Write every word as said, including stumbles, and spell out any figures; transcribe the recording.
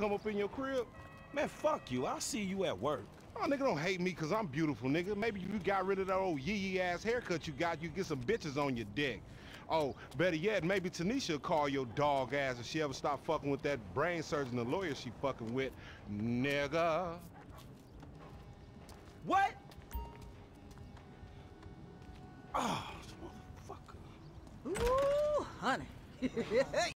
come up in your crib? Man, fuck you. I'll see you at work. Oh, nigga, don't hate me because I'm beautiful, nigga. Maybe if you got rid of that old yee-yee-ass haircut you got, you get some bitches on your dick. Oh, better yet, maybe Tanisha will call your dog ass if she ever stop fucking with that brain surgeon and lawyer she fucking with, nigga. What? Oh, motherfucker. Ooh, honey.